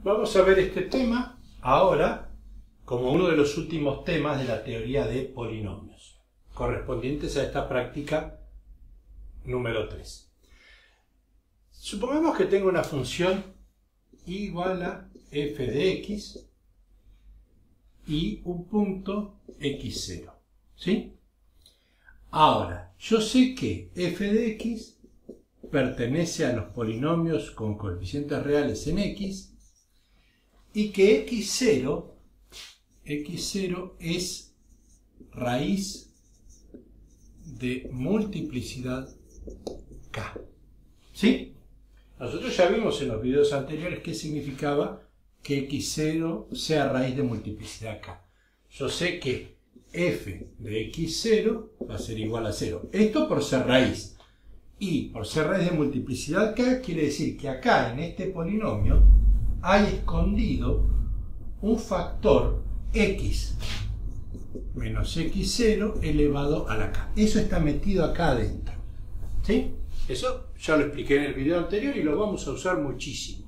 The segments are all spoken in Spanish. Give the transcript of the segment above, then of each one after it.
Vamos a ver este tema ahora como uno de los últimos temas de la teoría de polinomios, correspondientes a esta práctica número 3. Supongamos que tengo una función igual a f de x y un punto x0, ¿sí? Ahora, yo sé que f de x pertenece a los polinomios con coeficientes reales en x y que x0 es raíz de multiplicidad k, ¿sí? Nosotros ya vimos en los videos anteriores qué significaba que x0 sea raíz de multiplicidad k. Yo sé que f de x0 va a ser igual a 0. Esto por ser raíz. Y por ser raíz de multiplicidad k quiere decir que acá en este polinomio hay escondido un factor x menos x0 elevado a la k. Eso está metido acá adentro, ¿sí? Eso ya lo expliqué en el video anterior y lo vamos a usar muchísimo.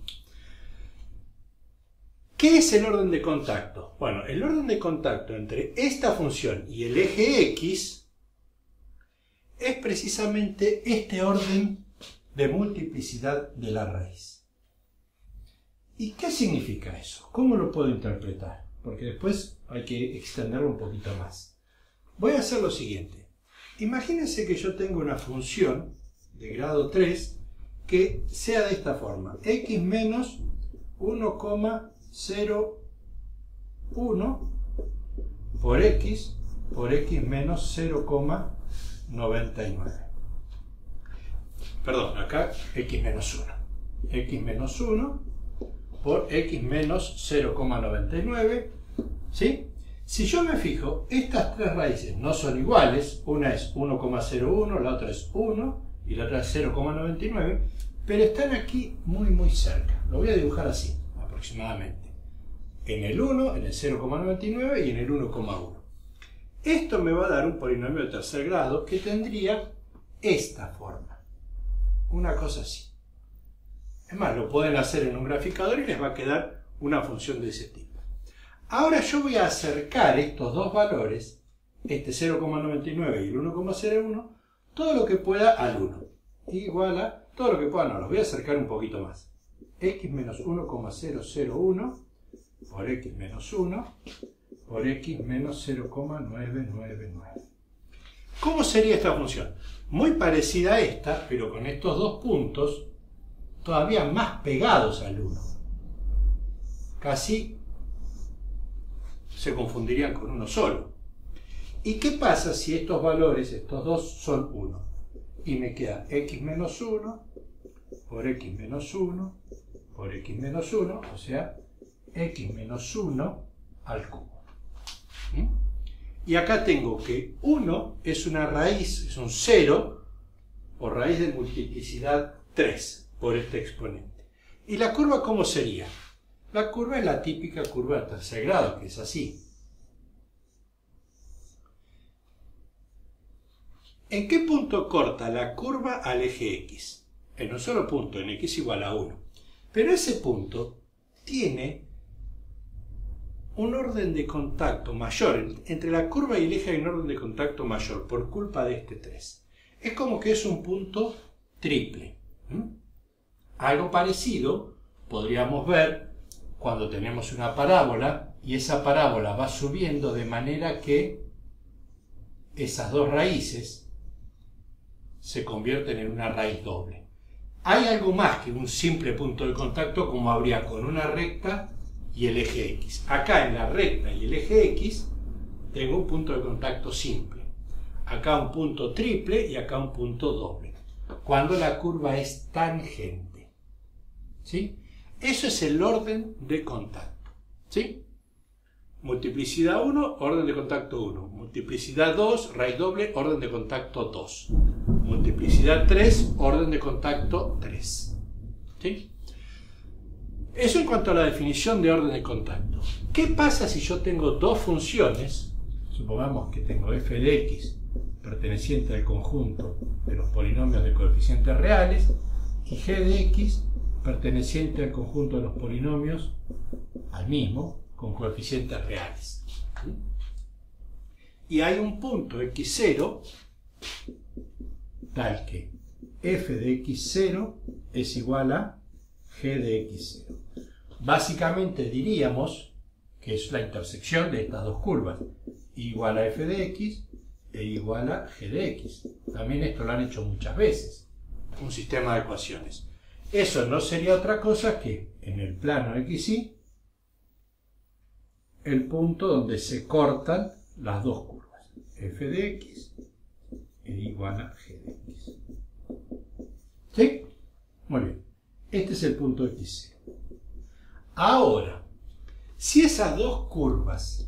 ¿Qué es el orden de contacto? Bueno, el orden de contacto entre esta función y el eje x es precisamente este orden de multiplicidad de la raíz. ¿Y qué significa eso? ¿Cómo lo puedo interpretar? Porque después hay que extenderlo un poquito más. Voy a hacer lo siguiente. Imagínense que yo tengo una función de grado 3 que sea de esta forma. X menos 1,01 por x menos 0,99. Perdón, acá x menos 1. X menos 1 por x menos 0,99, ¿sí? Si yo me fijo, estas tres raíces no son iguales, una es 1,01, la otra es 1 y la otra es 0,99, pero están aquí muy cerca. Lo voy a dibujar así, aproximadamente. En el 1, en el 0,99 y en el 1,1. Esto me va a dar un polinomio de tercer grado que tendría esta forma. Una cosa así. Es más, lo pueden hacer en un graficador y les va a quedar una función de ese tipo. Ahora yo voy a acercar estos dos valores, este 0,99 y el 1,01, todo lo que pueda al 1. Igual a todo lo que pueda, no, los voy a acercar un poquito más. X menos 1,001 por x menos 1 por x menos 0,999. ¿Cómo sería esta función? Muy parecida a esta, pero con estos dos puntos todavía más pegados al 1. Casi se confundirían con uno solo. ¿Y qué pasa si estos valores, estos dos, son 1? Y me queda x menos 1 por x menos 1 por x menos 1, o sea, x menos 1 al cubo. Y acá tengo que 1 es una raíz, es un 0 por raíz de multiplicidad 3 por este exponente. ¿Y la curva cómo sería? La curva es la típica curva de tercer grado, que es así. ¿En qué punto corta la curva al eje x? En un solo punto, en x igual a 1. Pero ese punto tiene un orden de contacto mayor. Entre la curva y el eje hay un orden de contacto mayor por culpa de este 3. Es como que es un punto triple. Algo parecido podríamos ver cuando tenemos una parábola y esa parábola va subiendo de manera que esas dos raíces se convierten en una raíz doble. Hay algo más que un simple punto de contacto como habría con una recta y el eje x. Acá en la recta y el eje x tengo un punto de contacto simple. Acá un punto triple y acá un punto doble. Cuando la curva es tangente. ¿Sí? Eso es el orden de contacto. ¿Sí? Multiplicidad 1, orden de contacto 1. Multiplicidad 2, raíz doble, orden de contacto 2. Multiplicidad 3, orden de contacto 3. ¿Sí? Eso en cuanto a la definición de orden de contacto. ¿Qué pasa si yo tengo dos funciones? Supongamos que tengo f de x perteneciente al conjunto de los polinomios de coeficientes reales y g de x perteneciente al conjunto de los polinomios, al mismo, con coeficientes reales. Y hay un punto x0 tal que f de x0 es igual a g de x0. Básicamente diríamos que es la intersección de estas dos curvas, igual a f de x e igual a g de x. También esto lo han hecho muchas veces, un sistema de ecuaciones. Eso no sería otra cosa que, en el plano xy, el punto donde se cortan las dos curvas, f de x e igual a g de x. ¿Sí? Muy bien. Este es el punto x0. Ahora, si esas dos curvas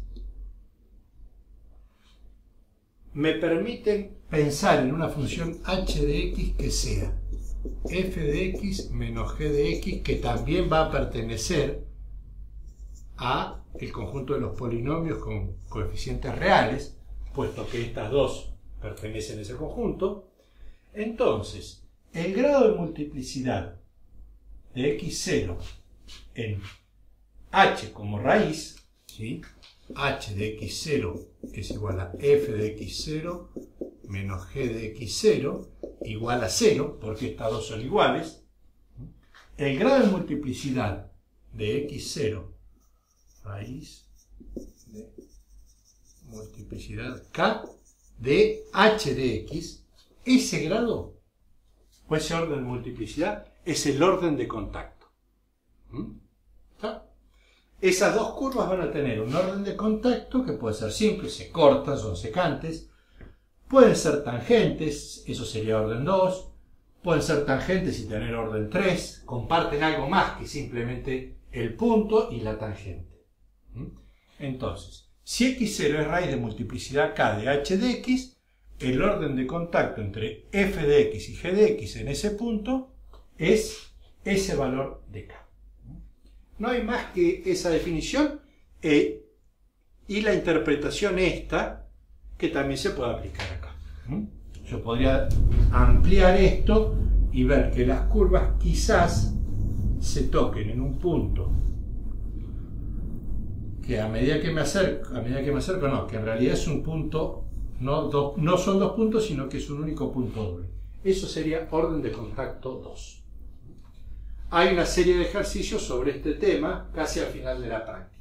me permiten pensar en una función h de x que sea f de x menos g de x, que también va a pertenecer a el conjunto de los polinomios con coeficientes reales, puesto que estas dos pertenecen a ese conjunto, entonces el grado de multiplicidad de x0 en h como raíz, ¿sí? H de x0 es igual a f de x0 menos g de x0 igual a 0, porque estas dos son iguales. El grado de multiplicidad de x0 raíz de multiplicidad k de h de x, ese grado o ese orden de multiplicidad es el orden de contacto. ¿Está? Esas dos curvas van a tener un orden de contacto que puede ser simple, se cortan, son secantes, pueden ser tangentes, eso sería orden 2, pueden ser tangentes y tener orden 3, comparten algo más que simplemente el punto y la tangente. Entonces, si x0 es raíz de multiplicidad k de h de x, el orden de contacto entre f de x y g de x en ese punto es ese valor de k. No hay más que esa definición y la interpretación esta, que también se puede aplicar acá. Yo podría ampliar esto y ver que las curvas quizás se toquen en un punto que a medida que me acerco, no, que en realidad es un punto, no son dos puntos, sino que es un único punto doble. Eso sería orden de contacto 2. Hay una serie de ejercicios sobre este tema casi al final de la práctica.